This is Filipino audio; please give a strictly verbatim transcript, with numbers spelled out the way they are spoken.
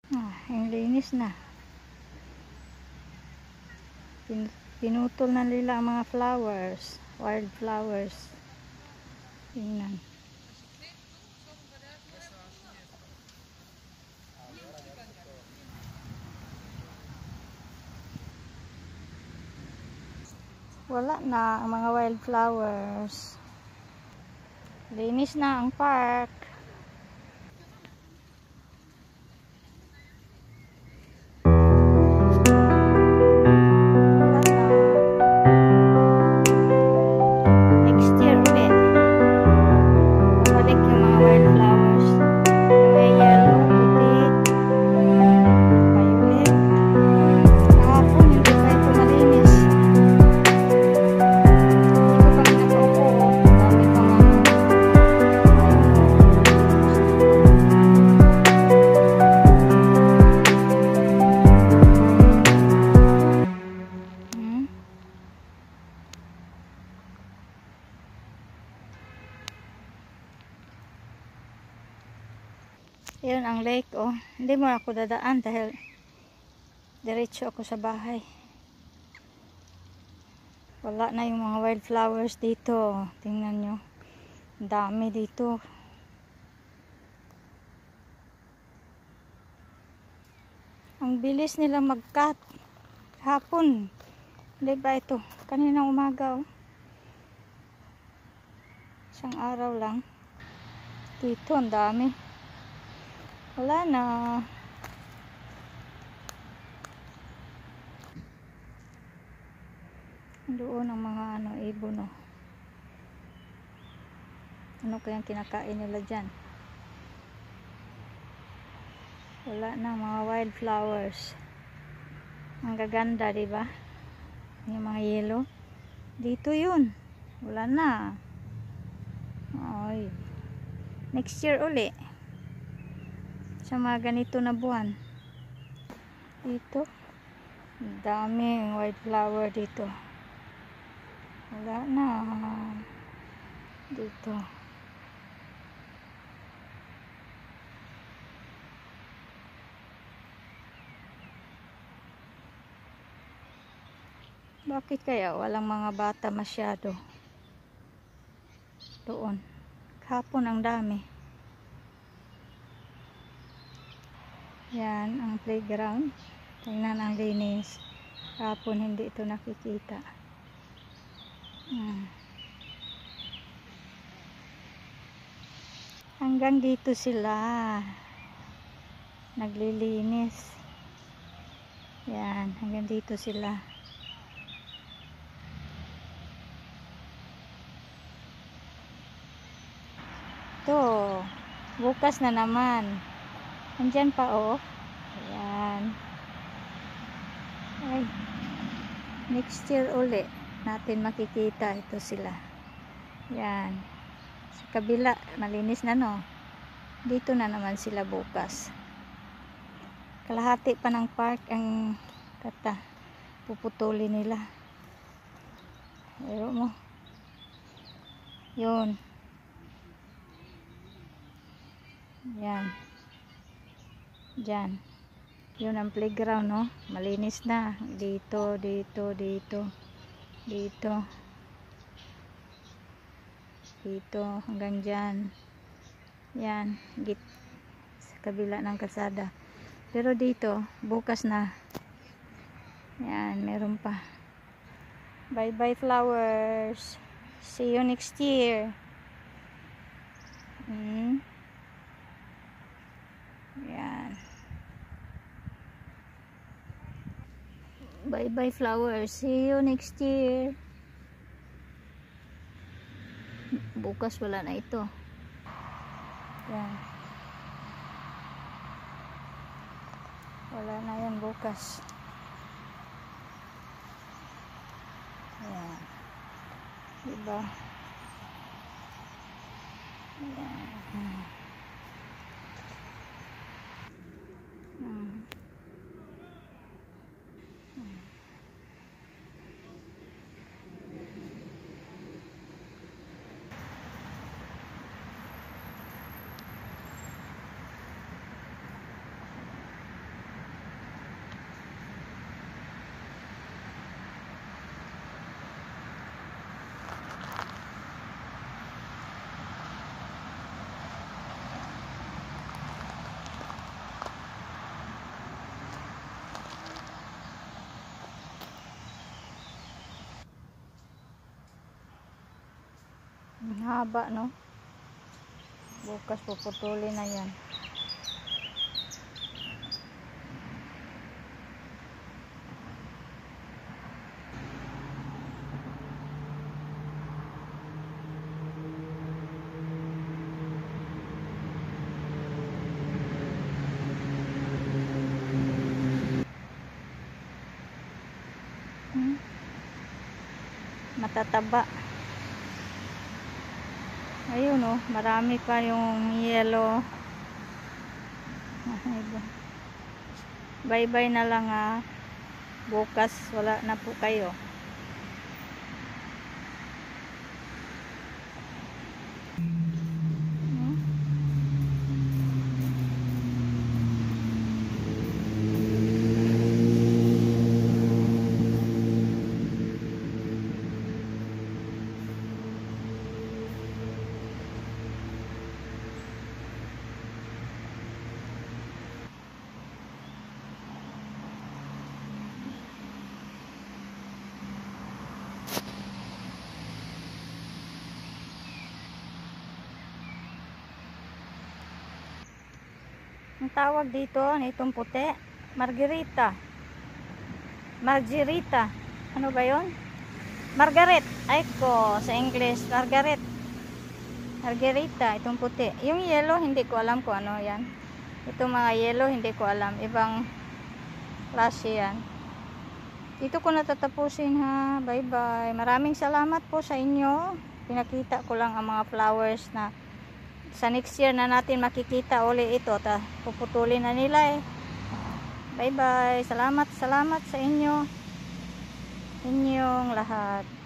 Ah, ang linis na. Pin pinutol na nila ang mga flowers, wild flowers. Tingnan. Wala na ang mga wildflowers. Linis na ang park. Next year ulit. Babalik yung mga wildflowers. May yellow, puti, violet. Kahapon hindi pa ito malinis. Dito kami nakaupo. Dami pa mga hmm? Yun ang lake, oh. Hindi mo ako dadaan dahil diretso ako sa bahay. Wala na yung mga wildflowers dito. Tingnan nyo. Ang dami dito. Ang bilis nila mag-cut. Hapon. Hindi ba ito? Kaninang umaga, oh. Isang araw lang. Dito, ang dami. Wala na. Doon ang mga ano, ibon, oh. Ano kayang kinakain nila dyan? Wala na mga wildflowers. Ang gaganda, diba? Yung mga yellow. Dito yun. Wala na. Ay. Next year uli. Sa mga ganito na buwan. Dito. Daming white flower dito. Wala na. Dito. Bakit kaya walang mga bata masyado? Doon. Kahapon ang dami. Yan ang playground. Tingnan ang linis. Kahapon hindi ito nakikita. Hmm. Hanggang dito sila naglilinis. Yan, hanggang dito sila. Ito, bukas na naman. Andyan pa, oh. Ayan. Ay, next year uli natin makikita ito sila. Yan. Sa kabila, malinis na, no? Dito na naman sila bukas. Kalahati pa ng park ang kata puputuli nila. Pero mo. Yun. Yan. Diyan. Yun ang playground, no? Malinis na. Dito, dito, dito. Dito. Dito. Hanggang dyan. Yan. Git. Sa kabila ng kalsada. Pero dito, bukas na. Yan. Meron pa. Bye-bye flowers. See you next year. Hmm. Yan. Bye bye flowers. See you next year. Bukas wala na ito. Yan. Wala na yan bukas. Yan. Diba? Yan. Hmm. haba, no? Bukas puputulin na yan. Hmm? Matataba. Ayun, oh, marami pa yung yellow. Bye bye na lang, ah. Bukas wala na po kayo. Hmm? Ang tawag dito nitong puti, margarita. Margarita. Ano ba 'yon? Margaret. Ay ko sa English, Margaret. Margarita, itong puti. Yung yellow hindi ko alam kung ano 'yan. Itong mga yellow hindi ko alam, ibang klase 'yan. Dito ko natatapusin, ha. Bye bye. Maraming salamat po sa inyo. Pinakita ko lang ang mga flowers na sa next year na natin makikita uli ito, ta puputulin na nila eh. Bye bye, salamat salamat sa inyo inyong lahat.